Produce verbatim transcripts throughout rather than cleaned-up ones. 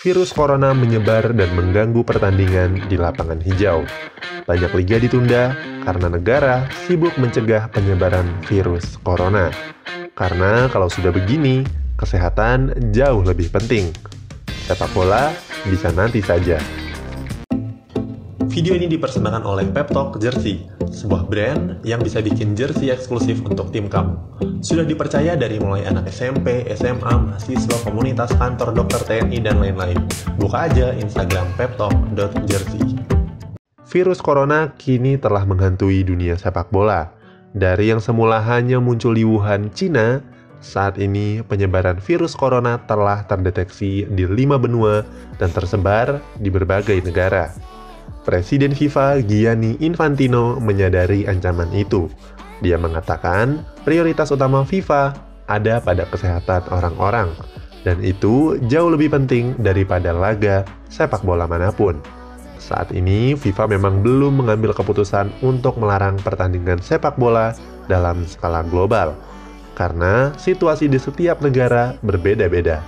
virus corona menyebar dan mengganggu pertandingan di lapangan hijau. Banyak liga ditunda karena negara sibuk mencegah penyebaran virus corona. Karena kalau sudah begini, kesehatan jauh lebih penting. Sepak bola bisa nanti saja. Video ini dipersembahkan oleh Peptalk Jersey, sebuah brand yang bisa bikin jersey eksklusif untuk tim kamu. Sudah dipercaya dari mulai anak S M P, S M A, mahasiswa, komunitas, kantor, dokter, T N I, dan lain-lain. Buka aja Instagram peptalk dot jersey. Virus corona kini telah menghantui dunia sepak bola. Dari yang semula hanya muncul di Wuhan, Cina, saat ini penyebaran virus corona telah terdeteksi di lima benua dan tersebar di berbagai negara. Presiden FIFA Gianni Infantino menyadari ancaman itu. Dia mengatakan prioritas utama FIFA ada pada kesehatan orang-orang, dan itu jauh lebih penting daripada laga sepak bola manapun. Saat ini FIFA memang belum mengambil keputusan untuk melarang pertandingan sepak bola dalam skala global, karena situasi di setiap negara berbeda-beda.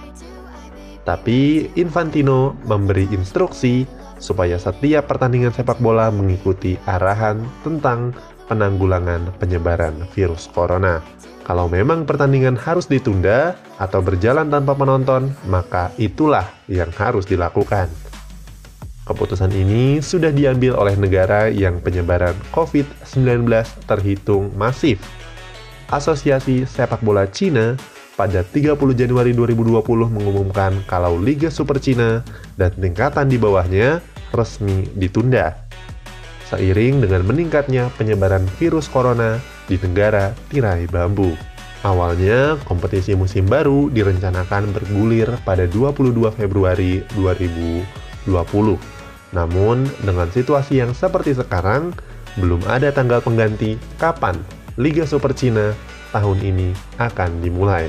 Tapi Infantino memberi instruksi supaya setiap pertandingan sepak bola mengikuti arahan tentang penanggulangan penyebaran virus corona. Kalau memang pertandingan harus ditunda atau berjalan tanpa penonton, maka itulah yang harus dilakukan. Keputusan ini sudah diambil oleh negara yang penyebaran covid sembilan belas terhitung masif. Asosiasi Sepak Bola Cina pada tiga puluh Januari dua ribu dua puluh mengumumkan kalau Liga Super Cina dan tingkatan di bawahnya resmi ditunda. Seiring dengan meningkatnya penyebaran virus corona di negara tirai bambu. Awalnya, kompetisi musim baru direncanakan bergulir pada dua puluh dua Februari dua ribu dua puluh. Namun, dengan situasi yang seperti sekarang, belum ada tanggal pengganti kapan Liga Super Cina tahun ini akan dimulai.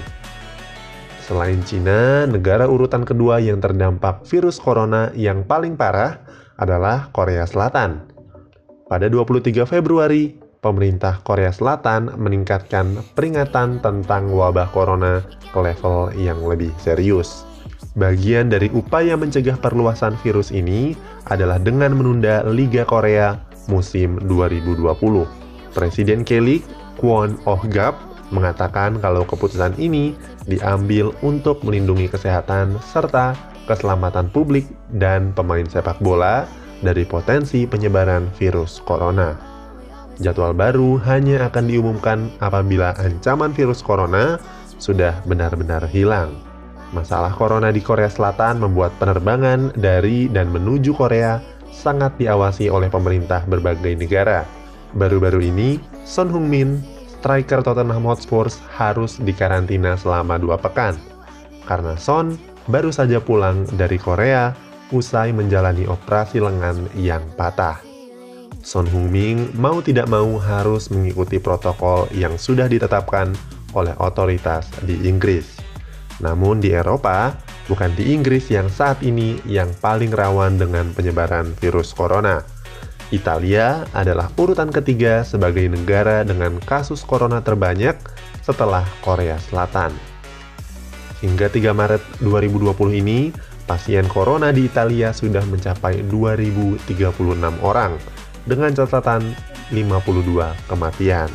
Selain Cina, negara urutan kedua yang terdampak virus corona yang paling parah adalah Korea Selatan. Pada dua puluh tiga Februari, pemerintah Korea Selatan meningkatkan peringatan tentang wabah corona ke level yang lebih serius. Bagian dari upaya mencegah perluasan virus ini adalah dengan menunda Liga Korea musim dua ribu dua puluh. Presiden Kelly Kwon Oh-gap mengatakan kalau keputusan ini diambil untuk melindungi kesehatan serta keselamatan publik dan pemain sepak bola dari potensi penyebaran virus corona. Jadwal baru hanya akan diumumkan apabila ancaman virus corona sudah benar-benar hilang. Masalah corona di Korea Selatan membuat penerbangan dari dan menuju Korea sangat diawasi oleh pemerintah berbagai negara. Baru-baru ini, Son Heung-min, striker Tottenham Hotspur, harus dikarantina selama dua pekan. Karena Son baru saja pulang dari Korea usai menjalani operasi lengan yang patah. Son Heung-min mau tidak mau harus mengikuti protokol yang sudah ditetapkan oleh otoritas di Inggris. Namun di Eropa, bukan di Inggris yang saat ini yang paling rawan dengan penyebaran virus corona. Italia adalah urutan ketiga sebagai negara dengan kasus corona terbanyak setelah Korea Selatan. Hingga tiga Maret dua ribu dua puluh ini, pasien corona di Italia sudah mencapai dua ribu tiga puluh enam orang dengan catatan lima puluh dua kematian.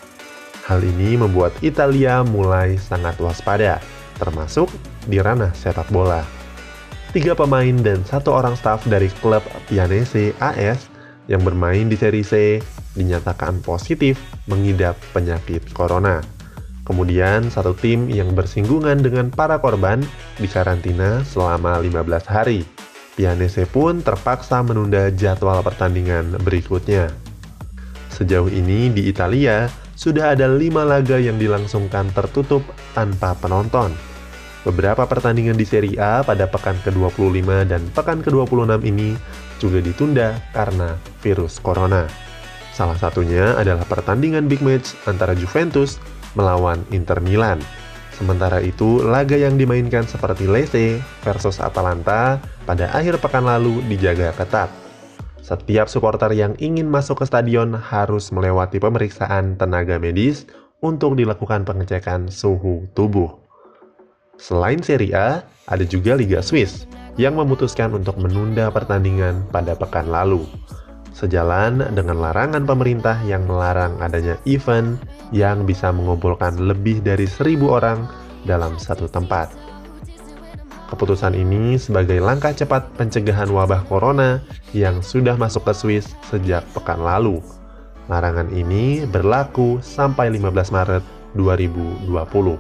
Hal ini membuat Italia mulai sangat waspada, termasuk di ranah sepak bola. Tiga pemain dan satu orang staf dari klub Pianese A S yang bermain di seri C dinyatakan positif mengidap penyakit corona. Kemudian satu tim yang bersinggungan dengan para korban dikarantina selama lima belas hari. Pianese pun terpaksa menunda jadwal pertandingan berikutnya. Sejauh ini di Italia sudah ada lima laga yang dilangsungkan tertutup tanpa penonton. Beberapa pertandingan di Serie A pada pekan ke dua puluh lima dan pekan ke dua puluh enam ini juga ditunda karena virus corona. Salah satunya adalah pertandingan big match antara Juventus melawan Inter Milan. Sementara itu, laga yang dimainkan seperti Lecce versus Atalanta pada akhir pekan lalu dijaga ketat. Setiap supporter yang ingin masuk ke stadion harus melewati pemeriksaan tenaga medis untuk dilakukan pengecekan suhu tubuh. Selain Serie A, ada juga Liga Swiss. yang memutuskan untuk menunda pertandingan pada pekan lalu. Sejalan dengan larangan pemerintah yang melarang adanya event yang bisa mengumpulkan lebih dari seribu orang dalam satu tempat. Keputusan ini sebagai langkah cepat pencegahan wabah corona yang sudah masuk ke Swiss sejak pekan lalu. Larangan ini berlaku sampai lima belas Maret dua ribu dua puluh.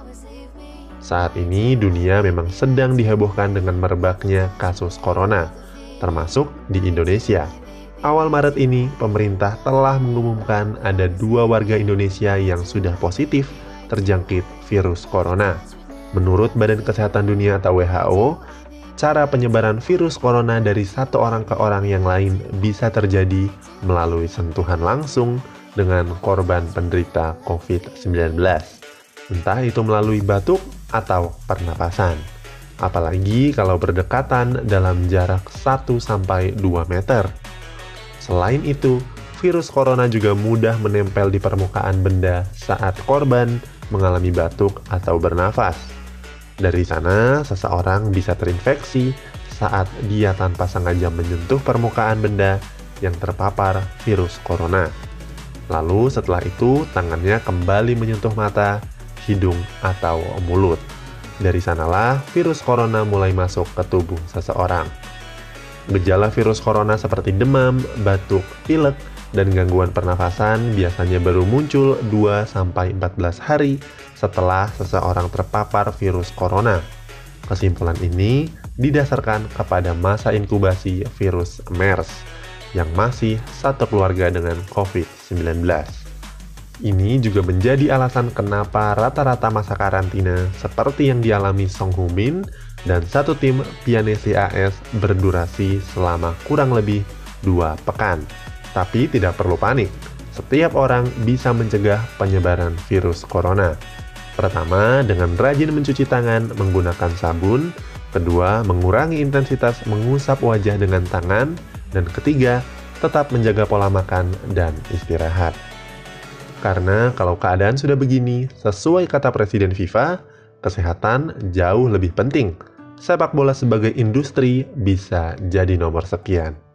Saat ini dunia memang sedang dihebohkan dengan merebaknya kasus corona, termasuk di Indonesia. Awal Maret ini, pemerintah telah mengumumkan ada dua warga Indonesia yang sudah positif terjangkit virus corona. Menurut Badan Kesehatan Dunia atau W H O, cara penyebaran virus corona dari satu orang ke orang yang lain bisa terjadi melalui sentuhan langsung dengan korban penderita covid sembilan belas. Entah itu melalui batuk atau pernapasan. Apalagi kalau berdekatan dalam jarak satu sampai dua meter. Selain itu, virus corona juga mudah menempel di permukaan benda saat korban mengalami batuk atau bernafas. Dari sana, seseorang bisa terinfeksi saat dia tanpa sengaja menyentuh permukaan benda yang terpapar virus corona. Lalu setelah itu, tangannya kembali menyentuh mata, hidung, atau mulut. Dari sanalah virus corona mulai masuk ke tubuh seseorang. Gejala virus corona seperti demam, batuk, pilek, dan gangguan pernafasan biasanya baru muncul dua sampai empat belas hari setelah seseorang terpapar virus corona. Kesimpulan ini didasarkan kepada masa inkubasi virus MERS yang masih satu keluarga dengan covid sembilan belas. Ini juga menjadi alasan kenapa rata-rata masa karantina seperti yang dialami Song Hoo-min dan satu tim Pianesi A S berdurasi selama kurang lebih dua pekan. Tapi tidak perlu panik, setiap orang bisa mencegah penyebaran virus corona. Pertama, dengan rajin mencuci tangan menggunakan sabun. Kedua, mengurangi intensitas mengusap wajah dengan tangan. Dan ketiga, tetap menjaga pola makan dan istirahat. Karena kalau keadaan sudah begini, sesuai kata Presiden FIFA, kesehatan jauh lebih penting. Sepak bola sebagai industri bisa jadi nomor sekian.